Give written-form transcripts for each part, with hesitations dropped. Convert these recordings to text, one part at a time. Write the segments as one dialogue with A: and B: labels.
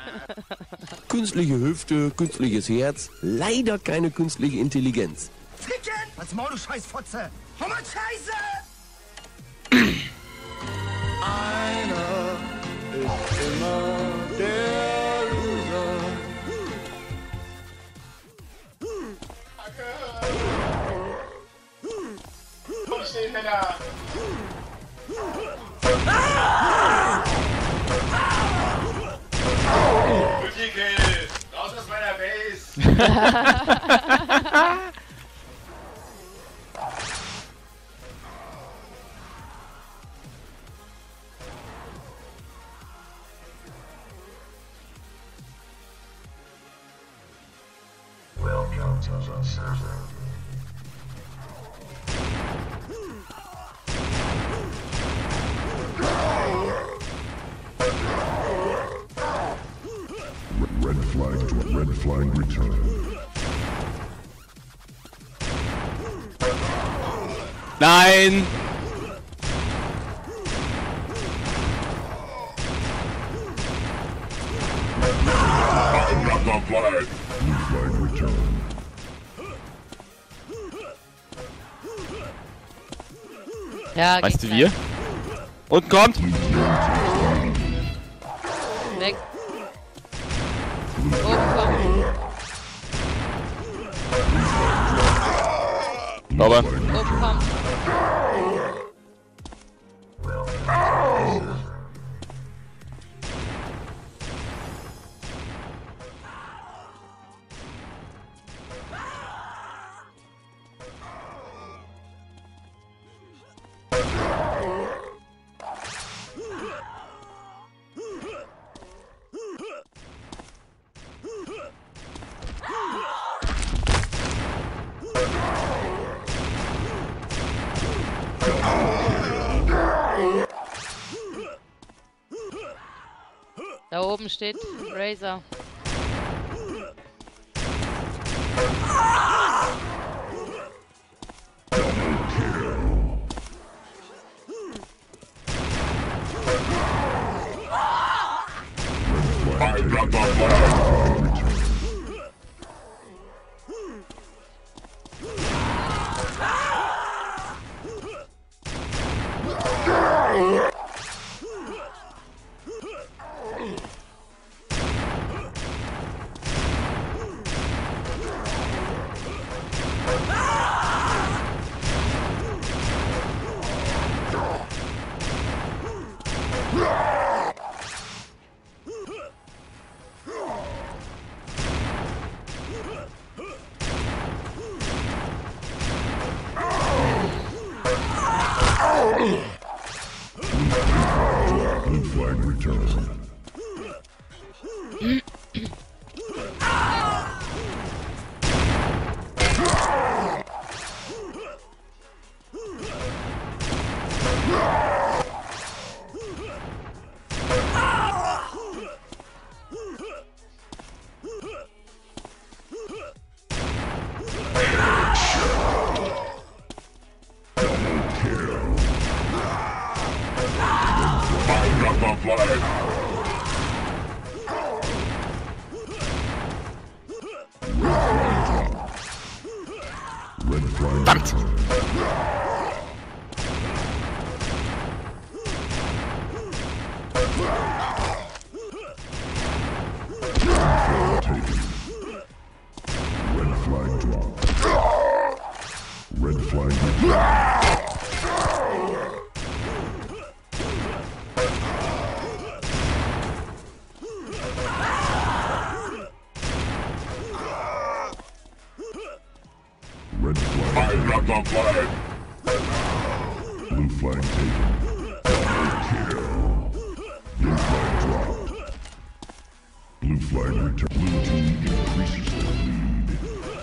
A: Künstliche Hüfte, künstliches Herz, leider keine künstliche Intelligenz.
B: Ficken! Als Maul, du Scheißfotze! Hau mal Scheiße!
A: Einer ist immer der Loser.
C: Wo stehen wir da? Multikill! Raus aus meiner Base!
D: Welcome to the server. Red flag return.
E: Nein!
D: Blue flag return.
F: Ja,
E: Weißt du
F: geht
E: wie? Und kommt!
F: weg. Oh, komm.
E: Sauber.
F: Oh, komm. Da oben steht Razor.
D: Blue flag return. Red flag.
E: Verdammt!
D: Taken. Red flag dropped. Red flag returned. Red flag. I got the flag. Blue flag taken. Double kill. Blue flag dropped. Blue flag returned. Blue team increases their lead.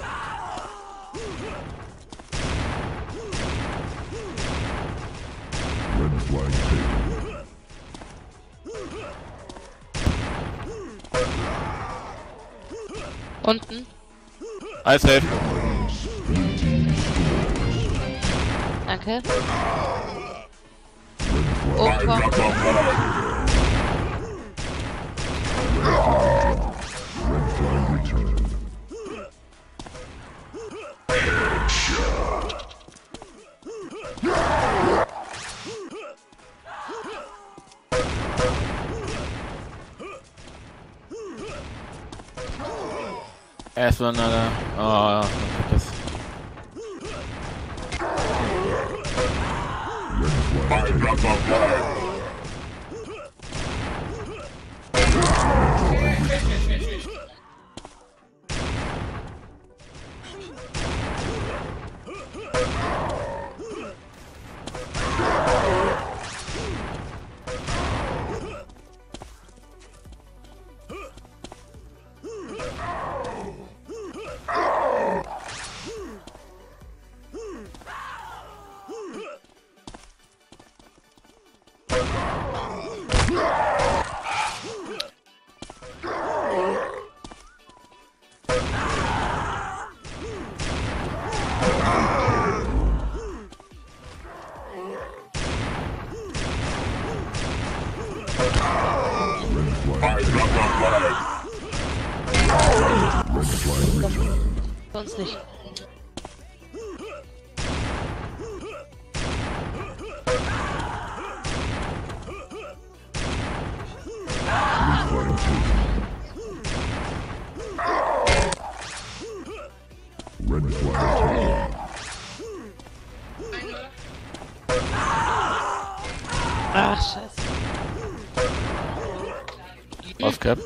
D: Red flag taken.
F: Unten.
E: Alles safe.
D: Blue team scores.
F: Danke.
D: Red
F: Oh,
D: flag.
F: komm.
D: Red flag.
E: Erstmal eine. Oh, das.
D: I got the flag.
F: Sonst nicht.
D: Red flag taken.
F: Ach, scheiße.
E: Auscap.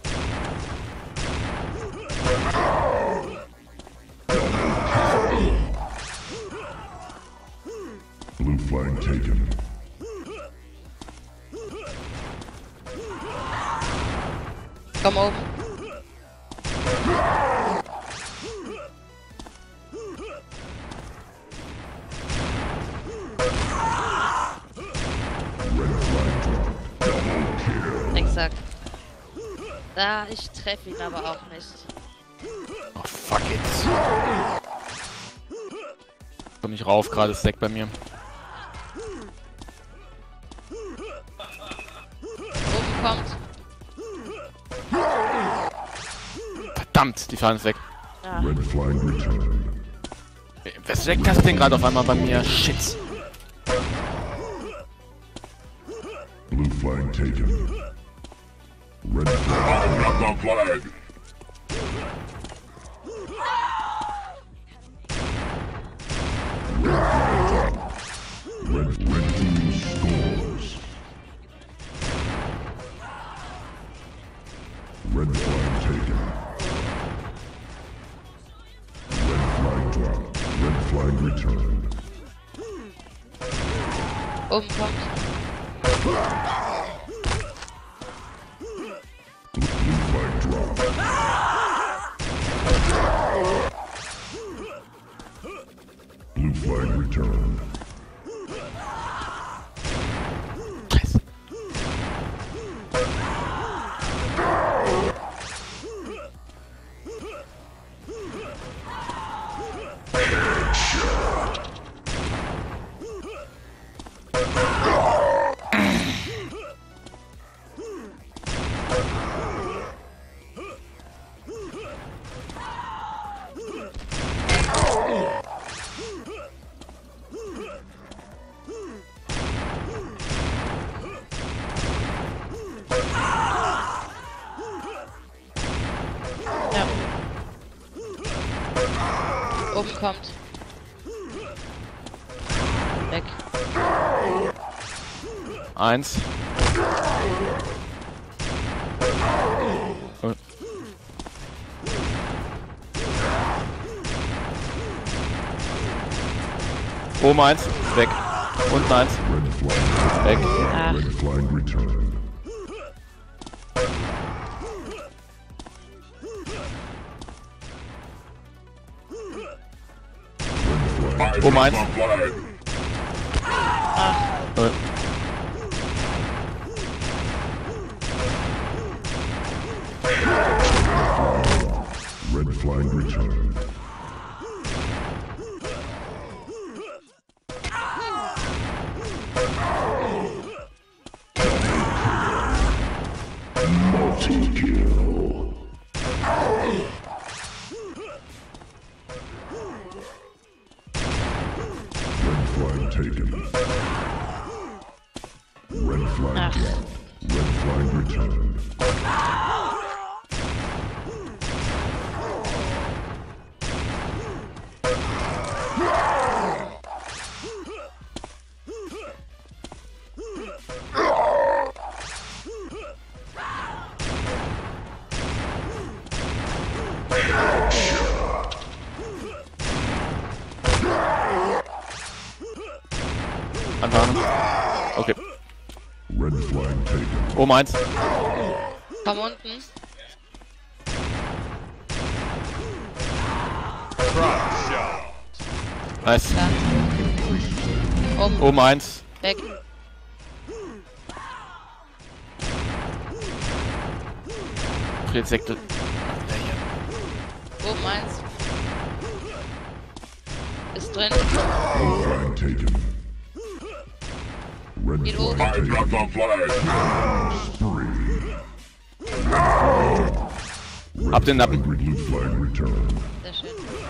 D: Blue flag taken.
F: Komm oben. Exakt. Da, ich treffe ihn aber auch nicht.
E: Oh, fuck it. Komm nicht rauf, gerade ist Stack bei mir.
F: Oben kommt.
E: Verdammt, die Fahne ist weg.
F: Ja.
D: Red flag returned.
E: Wer steckt das Ding gerade auf einmal bei mir? Shit.
D: Blue flag taken. Red flag. I got the flag. Red team scores. Red flag taken. Red flag dropped. Red flag returned.
F: Oben kommt.
D: Blue flag dropped. Blue flag returned.
E: Scheiße.
F: Ja. Oben kommt. Weg.
E: 1. Oben 1. Weg. Unten 1.
D: Red flag.
E: Weg.
F: Ach,
D: Red flag returned.
E: Oben 1.
D: Red flag returned. Multi-kill. Red flag taken. Red flag
F: Ach.
D: dropped. Red flag returned.
E: Oben 1.
F: Komm unten.
E: Nice.
F: Da. Oben.
E: Oben 1.
F: Weg.
E: Jetzt Sektor.
F: Oben 1. Ist drin.
D: Blue flag taken. Red
F: Geht
D: flag
F: oben.
D: taken.
C: Drop the flag.
D: Spree.
E: Hab den Nappen.
D: Blue flag returned.
F: Sehr schön.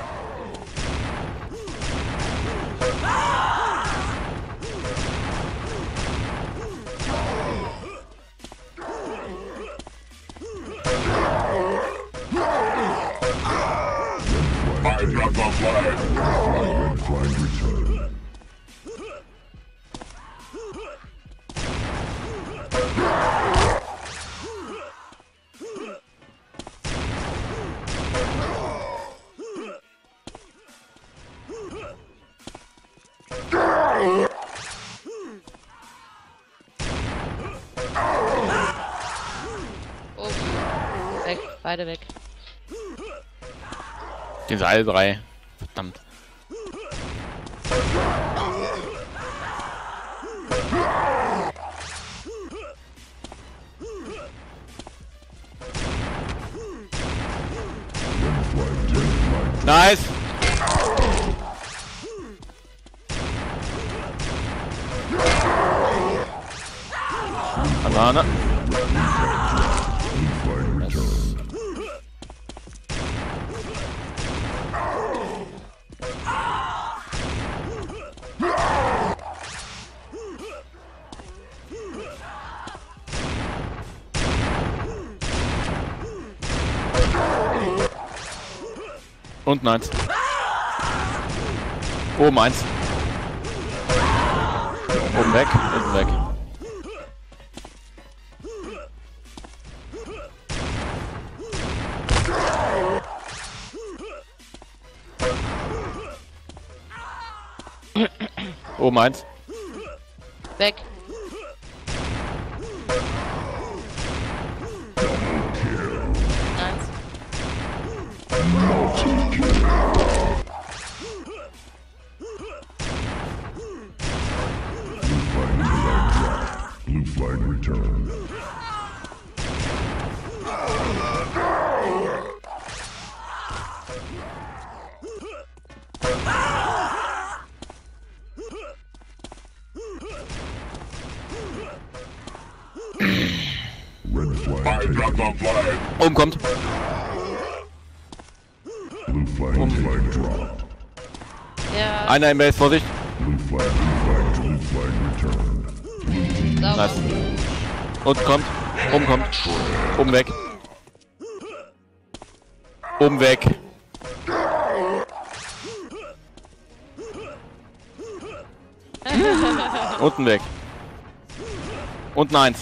C: Drop the flag.
D: Red flag returned.
F: Oben. Weg. Beide weg.
E: Den sind alle 3. Verdammt. Nice! Banane.
D: Blue flag returned.
E: Unten 1. Oben 1. Oben weg, unten weg. Oben 1.
F: Weg. Eins.
D: Blue flag returned. Red flag
C: Drop
D: taken.
C: the flag.
E: Oben kommt.
D: Blue flag dropped.
F: Ja.
E: Einer im Base, Vorsicht.
D: Blue flag returned.
F: Sauber.
E: Nice. Unten kommt. Oben kommt. Oben weg. Oben weg. Unten weg. Unten 1.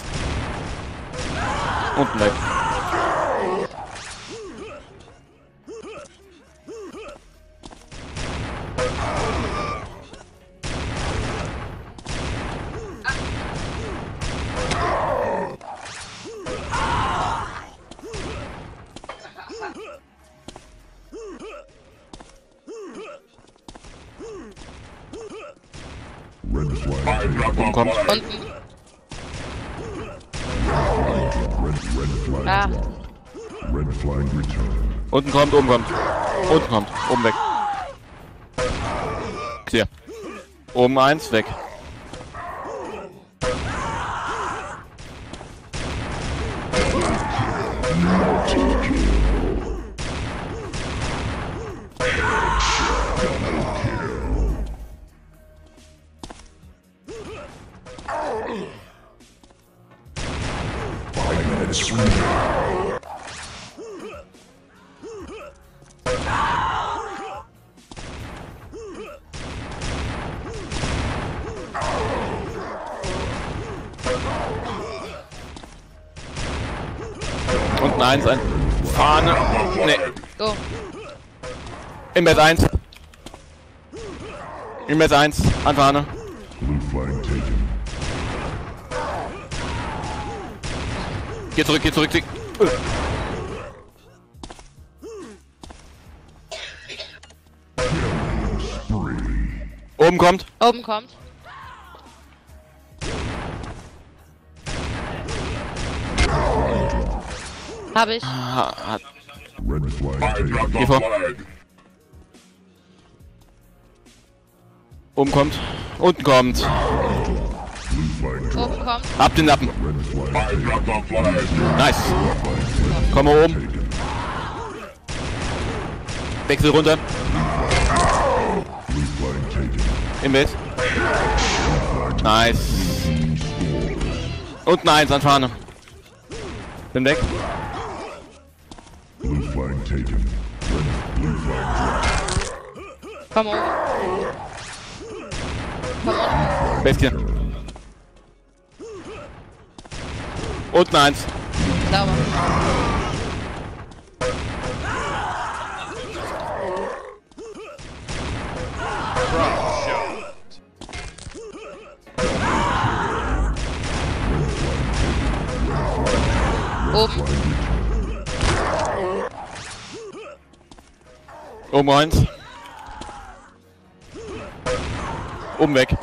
E: Unten weg.
D: Red flag
C: Drop the
E: kommt.
C: flag.
F: Unten.
D: red flag
F: Ah.
D: dropped. Red flag returned.
E: Unten kommt, oben kommt. Unten kommt, oben weg. Clear. Oben 1, weg. Unten 1, ein Fahne. Nee,
F: Go.
E: im Bett 1. Im Bett 1, an Fahne.
D: Blue flag taken.
E: Geh zurück, geh zurück. Oben kommt.
F: Oben kommt. Hab ich.
D: Red flag
C: I
D: taken.
C: got the
E: Geh vor.
C: flag.
E: Oben kommt. Unten kommt.
D: Blue flag dropped.
F: Oben kommt.
E: Ab den Lappen.
D: Red flag
C: I got the flag.
E: Nice. Komm mal oben.
D: taken.
E: Wechsel runter.
D: Blue flag taken.
E: Im Bild. Nice. Unten eins an Fahne. Bin weg.
D: Blue flag taken. Blue flag dropped.
F: Komm oben. Komm unten.
E: Bestien. Unten eins.
F: Sauber. Oben.
E: Oben eins. Oben weg.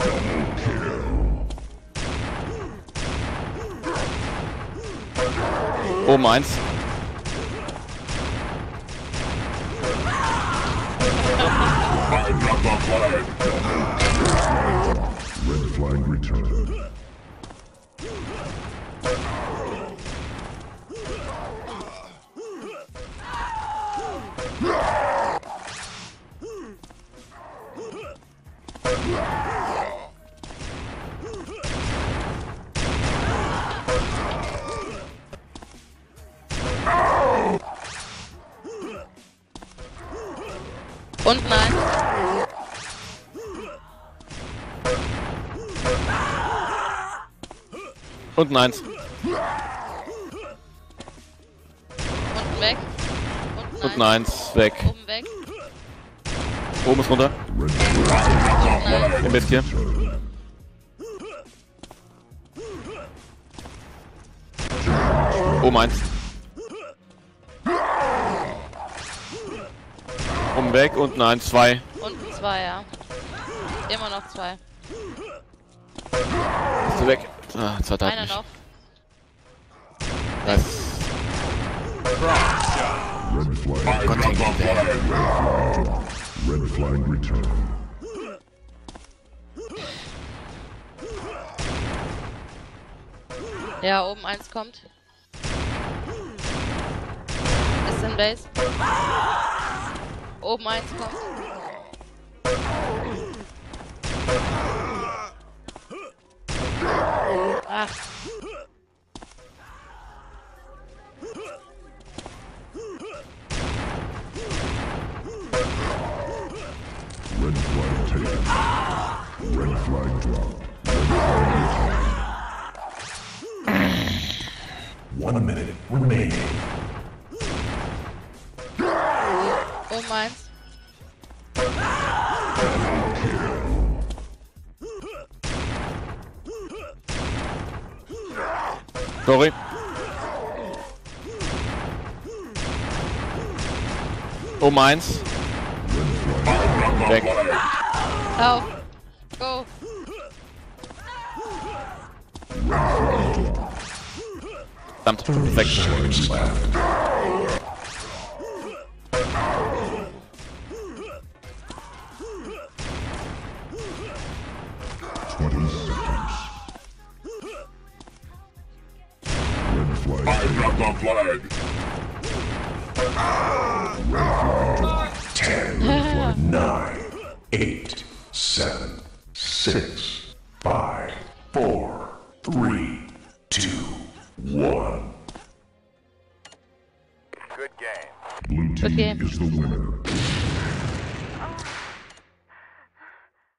E: Oben eins.
C: I got the flag.
D: Red flag returned.
F: Unten eins.
E: Unten eins.
F: Unten weg.
E: Unten eins. Weg.
F: Oben weg.
E: Oben ist runter.
D: Red flag
F: Unten eins.
E: Im Bild hier. Oben eins. Oben weg. Unten eins. Zwei.
F: Unten zwei, ja. Immer noch zwei.
E: Bist du weg? Ah, zweiter hat
F: Einer
E: mich.
F: noch.
E: Nice.
D: Red flag.
C: I got the flag.
D: Red flag returned.
F: Ja, oben eins kommt. Ist in Base. Oben eins kommt. Ach,
D: Red flag taken. Red flag dropped. Red flag returned. 1 minute remaining.
F: oben eins.
E: Sorry. Oben eins. Weg.
F: Auf. Go.
E: Verdammt. Weg.
C: I got the flag.
D: 9, 8, 7, 6, 5, 4, 3, 2, 1.
G: Good game.
D: Blue team
F: Okay.
D: is the winner.